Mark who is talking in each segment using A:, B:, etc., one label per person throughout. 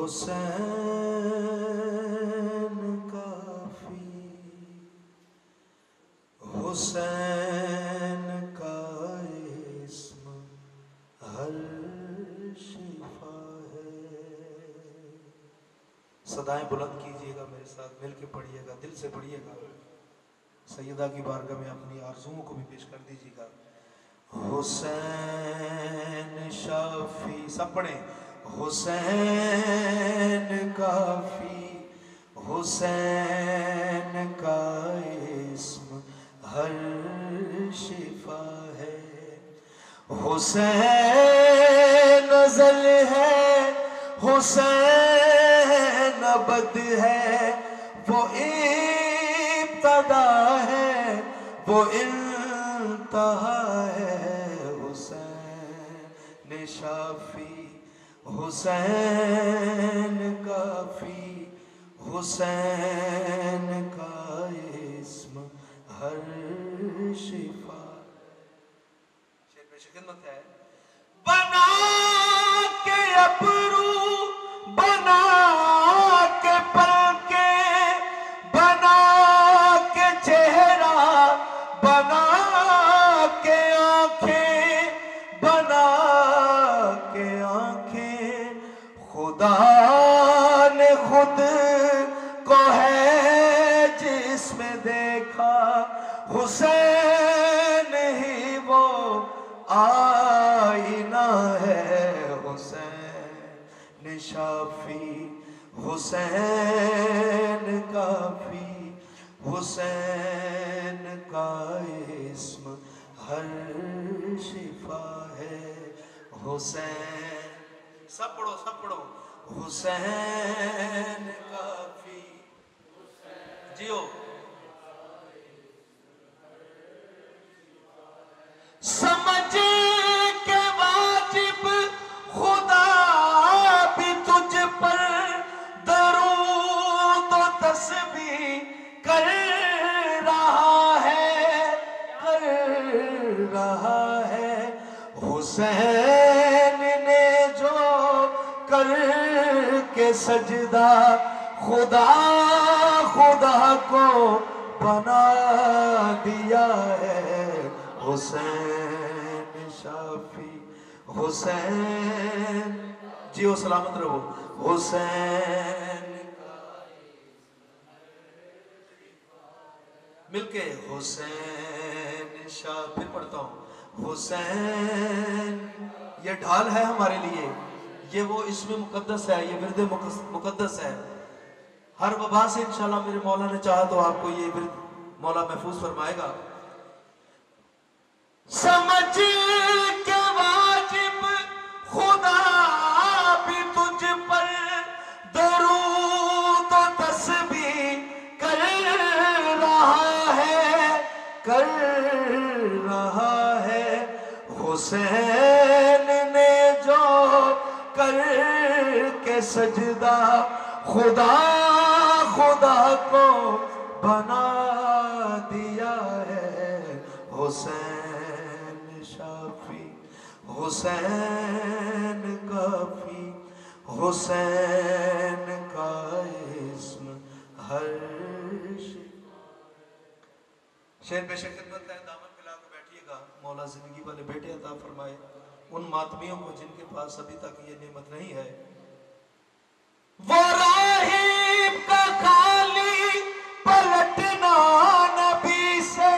A: हुसैन काफी, हुसैन का इस्म हर शिफा है। सदाएं बुलंद कीजिएगा, मेरे साथ मिल के पढ़िएगा, दिल से पढ़िएगा। सैयदा की बारगाह में अपनी आरज़ुओं को भी पेश कर दीजिएगा। हुसैन शाफी, सब पढ़े। हुसैन काफी, हुसैन का इस्म हर शिफा है। हुसैन अज़ल है, हुसैन अबद है, वो इब्तदा है, वो इंतहा है। हुसैन शाफी, हुसैन काफी, हुसैन का इस्म हर शिफा। शेर पेश खिदमत है। बना के अबरू, बना के पलके, बना के चेहरा, बना के आंखें, बना के आंखें, खुदा ने खुद को है जिसमें देखा। हुसैन ही वो आईना है। हुसैन शाफी, हुसैन काफी, हुसैन का इस्म हर शिफा है। हुसैन, सब पढ़ो, सब पढ़ो। हुसैन काफी, जियो। समझ के वाजिब खुदा भी तुझ पर दरूद और तस्बीह कर रहा है, कर रहा है। हुसैन ने जो कर के सजदा खुदा खुदा को बना दिया है। हुसैन शाफी, हुसैन, जियो सलामत रहो। हुसैन मिलके हुसैन शाह, फिर पढ़ता हूँ। हुसैन ये ढाल है हमारे लिए, ये वो इसमें मुकद्दस है, ये विरद मुकद्दस है। हर वबा से इंशाल्लाह मेरे मौला ने चाहा तो आपको ये विरद मौला महफूज फरमाएगा। समझ के वाजिब खुदा भी तुझ पर दरूद और तस्बीह कर रहा है, कर रहा है। हुसैन ने जो कर के सजदा खुदा खुदा को बना दिया है। हुसैन शाफी, हुसैन काफी, हुसैन का इस्म हर शेर पेश खिदमत है। दामन मिला के बैठिएगा। मौला जिंदगी वाले बेटे अता फरमाए उन मातमियों को जिनके पास अभी तक ये नेमत नहीं है। वो राहिब का खाली पलटना नबी से,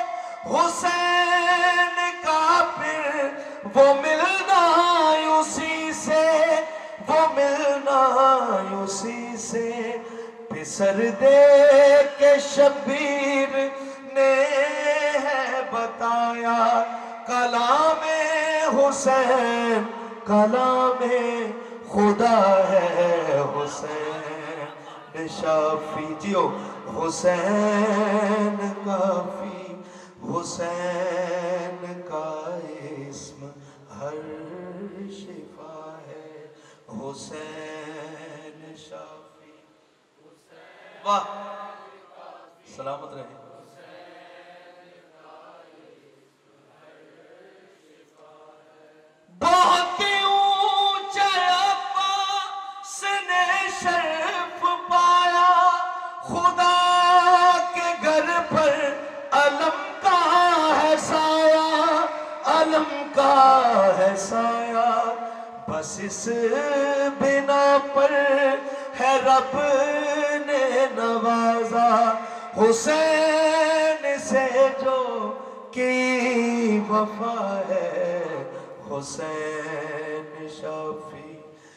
A: हुसैन का फिर वो मिलना उसी से, वो मिलना उसी से। पिसर दे के शबीर ने है बताया, कलामे हुसैन कलामे खुदा है। हुसैन शाफी, जियो। हुसैन काफी, हुसैन का इस्म हर शिफा है। हुसैन शाफी, वाह, सलामत रहे। बहुत ऊंचा अब्बास ने का है साया, बस इस बिना पर है रब ने नवाजा। हुसैन से जो की वफा है, हुसैन शाफी,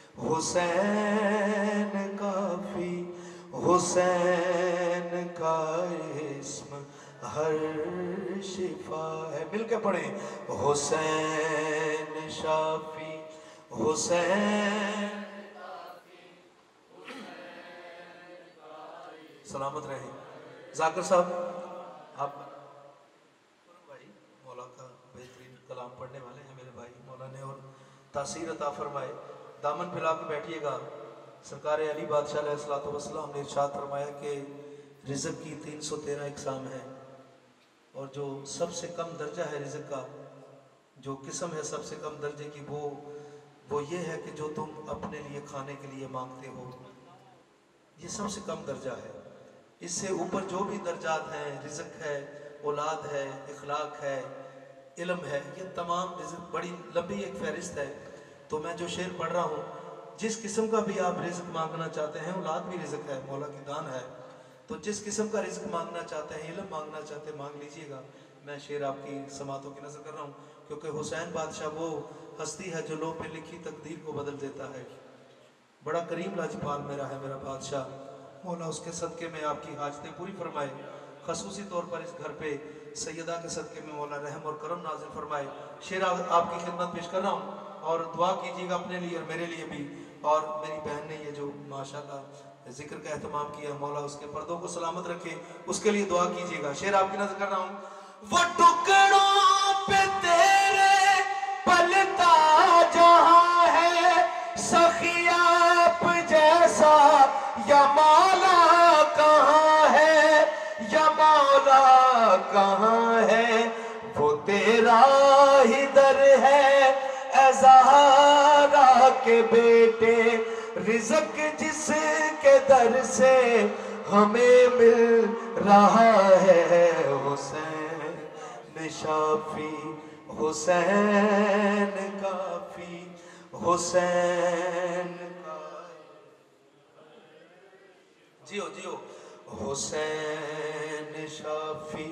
A: हुसैन काफी, हुसैन का इस्म हर शिफा है। मिलके पढ़े, हुसैन शाफी, हुसैन। सलामत रहे। जाकिर साहब, आप भाई मौला का बेहतरीन कलाम पढ़ने वाले हैं मेरे भाई, मौला ने और तासीर अता फरमाए। दामन फैला के बैठिएगा। सरकार अली बादशाह अलैहिस्सलातु वस्सलाम ने इरशाद फरमाया कि रिज़्क़ की 313 इकसाम है, और जो सबसे कम दर्जा है रिज़्क़ का, जो किस्म है सबसे कम दर्जे की, वो ये है कि जो तुम अपने लिए खाने के लिए मांगते हो, ये सबसे कम दर्जा है। इससे ऊपर जो भी दर्जात हैं, रिज़्क़ है, औलाद है, इखलाक है, इल्म है, ये तमाम रिज़्क़ बड़ी लंबी एक फहरिस्त है। तो मैं जो शेर पढ़ रहा हूँ, जिस किस्म का भी आप रिज़्क़ मांगना चाहते हैं, औलाद भी रिज़्क़ है, मौला की दान है। तो जिस किस्म का रिज़्क़ मांगना चाहते हैं, इल्म मांगना चाहते हैं, मांग लीजिएगा। मैं शेर आपकी समातों की नज़र कर रहा हूँ, क्योंकि हुसैन बादशाह वो हस्ती है जो लोह पे लिखी तकदीर को बदल देता है। बड़ा करीम लाजपाल मेरा है मेरा बादशाह, मौला उसके सदक़े में आपकी हाजतें पूरी फरमाए। खसूसी तौर पर इस घर पे सैयदा के सदक़े में मौला रहम और करम नाज़िल फरमाए। शेर आपकी खिदमत पेश कर रहा हूँ, और दुआ कीजिएगा अपने लिए और मेरे लिए भी। और मेरी बहन ने ये जो माशाल्लाह जिक्र का एहतमाम किया, मौला उसके पर्दों को सलामत रखे, उसके लिए दुआ कीजिएगा। शेर आपकी नजर कर रहा हूँ। वो टुकड़ों पे तेरे पलता जहां है, सखियाप जैसा या मौला कहाँ है, या मौला कहाँ है। वो तेरा ही दर है ऐ ज़हरा के बेटे, रिज़्क़ जिसके दर से हमें मिल रहा है। हुसैन शाफी, हुसैन काफी, हुसैन का जियो जियो। हुसैन शाफी,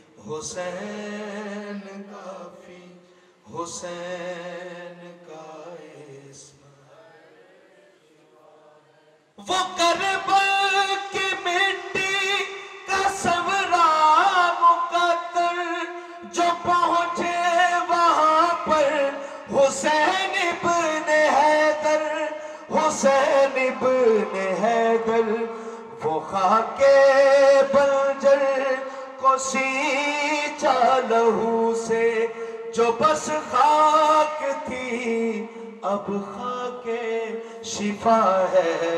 A: हुसैन काफी, हुसैन का इस्म। वो करबल की मिट्टी का सवरा मुकद्दर, जो पहुंचे वहां पर हुसैन इब्न हैदर, हुसैन इब्न हैदर। वो खाके बंजर को सींचा लहू से, जो बस खाक थी अब खाके शिफा है।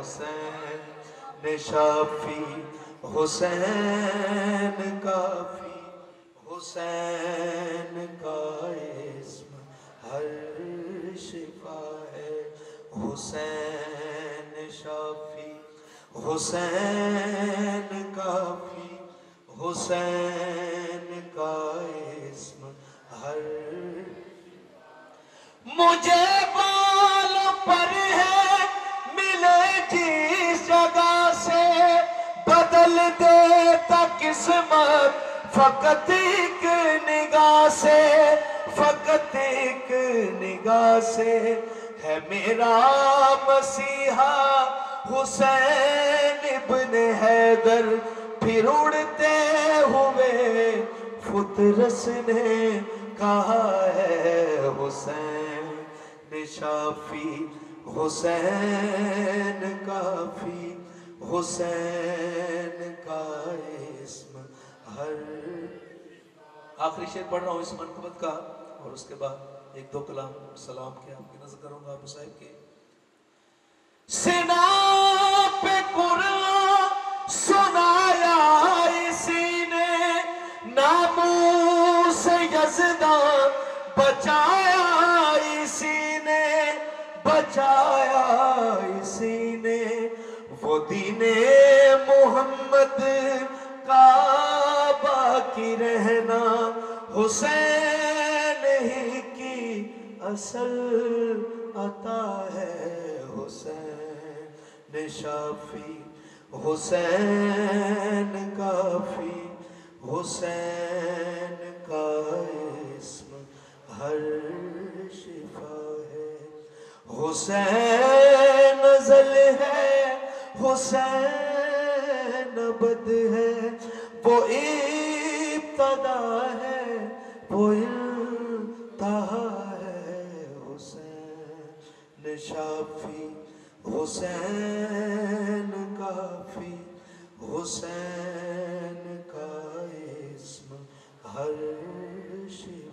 A: हुसैन शाफी, हुसैन काफी, हुसैन का इस्म हर शिफा है। हुसैन शाफी, हुसैन काफी, हुसैन का इस्म हर। मुझे बालों पर है मिले जिस जगह से, बदल देता किस्मत फकत एक निगाह से, फकत एक निगाह से। है मेरा मसीहा हुसैन इब्न हैदर, फिर उड़ते हुए फुतरस ने कहा है। हुसैन शाफी, हुसैन काफी, हुसैन का इस्म हर। आखिरी शेर पढ़ रहा हूँ इस मनकबत का, और उसके बाद एक दो कलाम सलाम के आपकी नजर करूंगा अबू साहिब के। सिना पे कुरान सुनाया इसी ने, नामूस यज़दान बचाया इसी ने, बचाया इसी ने। वो दीने मोहम्मद का बाकी रहना हुसैन ही असल अता है हुसैन शाफी, हुसैन काफी, हुसैन का इस्म हर शिफा है। हुसैन अज़ल है, हुसैन अबद है, वो इब्तदा है, वो इंतहा है। हुसैन शाफी, हुसैन काफी, हुसैन का इस्म हर शिफा